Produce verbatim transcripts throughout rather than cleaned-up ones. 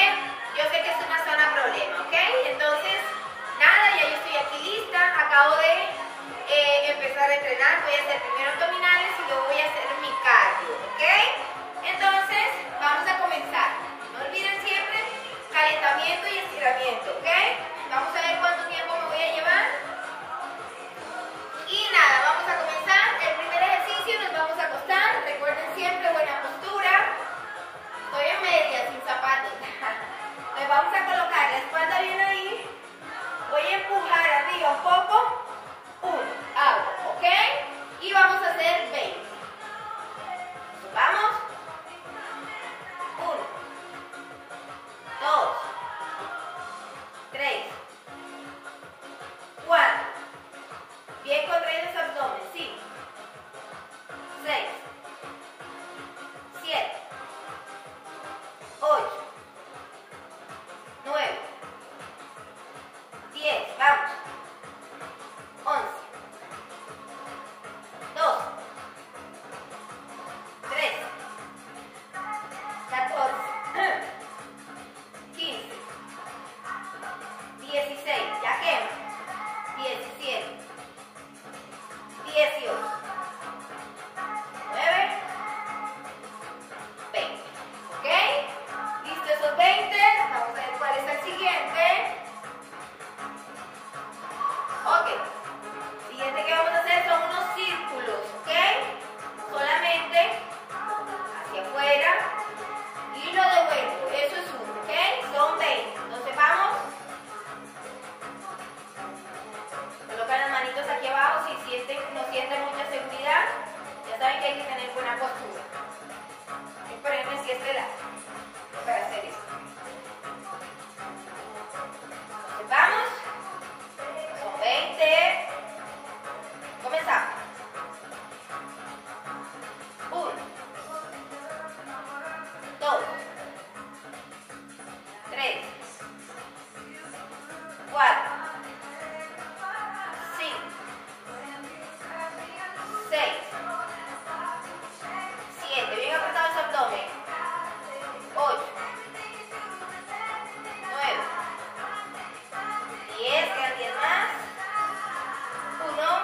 yo sé que es una zona problema, ¿ok? Entonces, nada, ya yo estoy aquí lista, acabo de eh, empezar a entrenar, voy a hacer primero abdominales y luego voy a hacer mi cardio, ¿ok? Entonces, vamos a comenzar. No olviden siempre calentamiento y estiramiento, ¿ok? Vamos a ver cuánto tiempo me voy a llevar. Y nada, vamos a comenzar. El primer ejercicio nos vamos a acostar. Recuerden siempre buena postura. Estoy en media, sin zapatos. Nos vamos a colocar la espalda bien ahí. Voy a empujar arriba un poco. Uno, hago, ¿ok? Y vamos a hacer veinte. Vamos. Uno, dos, tres, cuatro. Bien contraído ese abdomen. cinco, seis, siete, ocho, nueve, diez, vamos, once, doce, trece, catorce, quince, dieciséis, ya quema, diecisiete, dieciocho, nueve, veinte, ¿ok? ¿Listo esos veinte? Vamos a ver cuál es el siguiente. Ok, siguiente que vamos a hacer son unos círculos, ¿ok? Solamente hacia afuera y lo devuelvo, eso es uno, ¿ok? Son veinte, entonces vamos. Colocan las manitos aquí abajo si sienten, no sienten mucha seguridad. Ya saben que hay que tener buena postura. Espérenme si este lado para hacer esto. Entonces vamos. Son veinte. Comenzamos. Uno, dos, tres, cuatro, cinco, seis, siete, bien apretado ese abdomen, ocho, nueve, diez, quedan diez más, uno,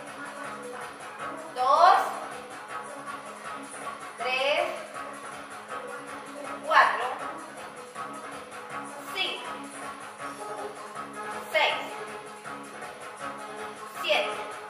dos, tres, cuatro, cinco, seis, siete,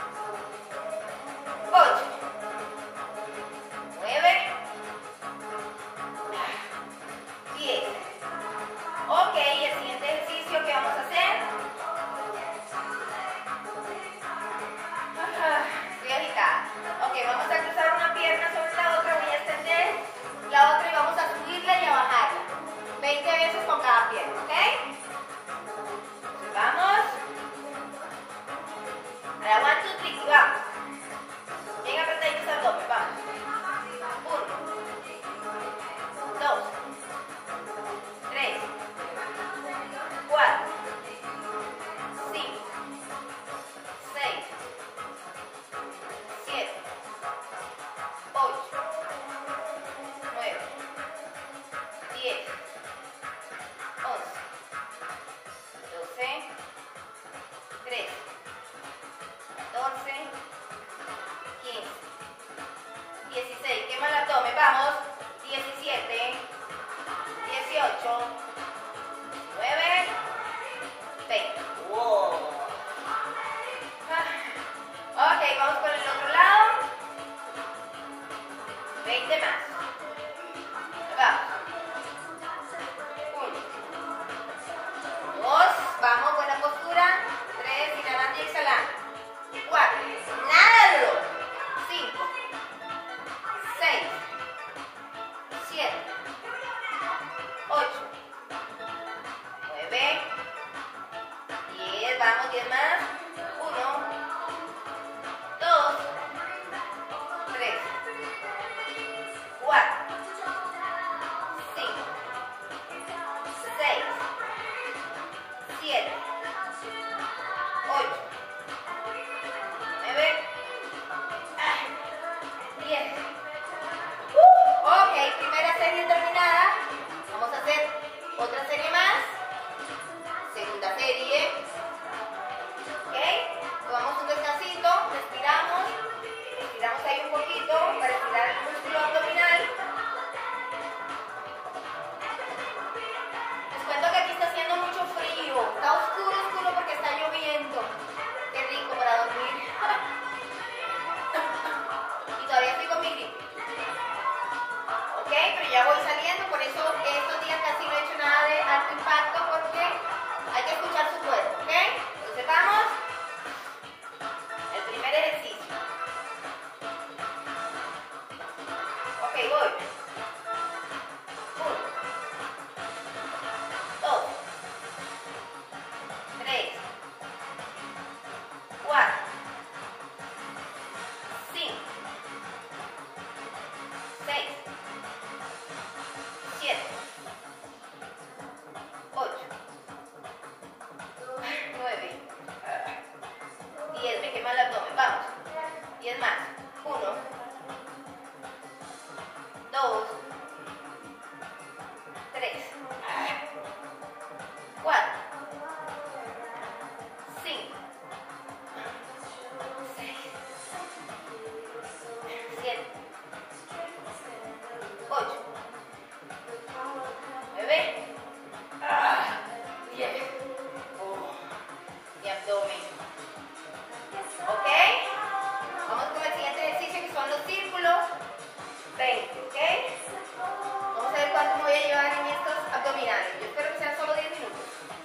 ocho, nueve, diez. Ok, el siguiente ejercicio que vamos a hacer. Estoy agitada. Ok, vamos a cruzar una pierna sobre la otra, voy a extender la otra y vamos a subirla y a bajarla. veinte veces con cada pierna, ¿ok? Vamos. Ahora, one, two, three, vamos. Bien apretaditos el abdomen, vamos. Uno, dos, tres, cuatro, cinco, seis, siete, ocho, nueve, diez, once, doce, trece, catorce, quince, dieciséis, quema el abdomen, vamos, diecisiete, dieciocho, nueve, veinte. Wow. Ok, vamos por el otro lado, veinte más, vamos, uno, dos, vamos, buena postura, tres, inhalando y exhalando, cuatro, nada de dos, cinco, seis, siete, ocho, nueve, diez, vamos, diez más, uno, dos, tres, cuatro, cinco, seis, siete, ocho, nueve, diez más. uno, dos, tres, cuatro, cinco, seis, siete, ocho, nueve, diez. Y abdomen. ¿Ok? Vamos con el siguiente ejercicio que son los círculos. veinte, ¿ok? Vamos a ver cuánto me voy a llevar en estos abdominales. Yo espero que sean solo diez minutos.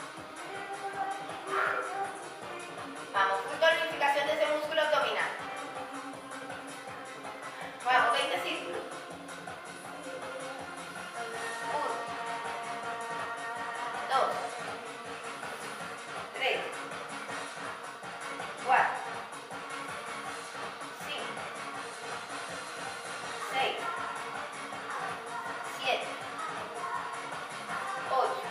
Vamos, con tonificación de ese músculo abdominal. Vamos, veinte círculos. uno, dos, tres, cuatro, cinco, seis, siete, ocho,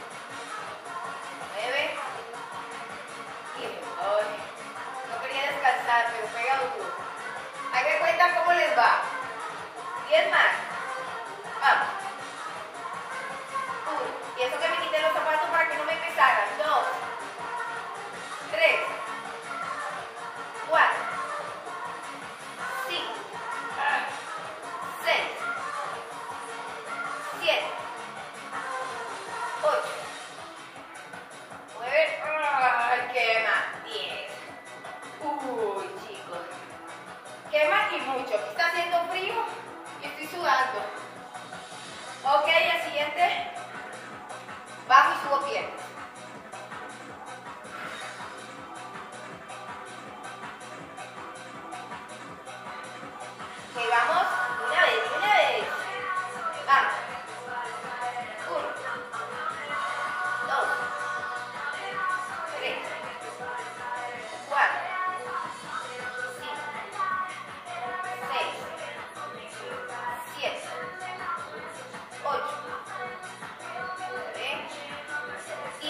nueve, diez. Ay, no quería descansar, pero pega duro. Hay que cuenta cómo les va. diez más. Vamos. uno. Y eso que me quité los zapatos para que no me pesaran. dos, tres, cuatro, cinco, seis, siete, ocho, nueve, ¡ay, quema! diez. Uy, chicos. Quema y mucho. Aquí está haciendo frío y estoy sudando. Ok, al siguiente. Bajo y subo piernas. Ok, vamos. Una vez, una vez. Vamos. Uno. Dos. Tres. Cuatro. Cinco. Seis. Siete. Ocho. Nueve.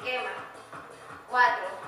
quema. cuatro,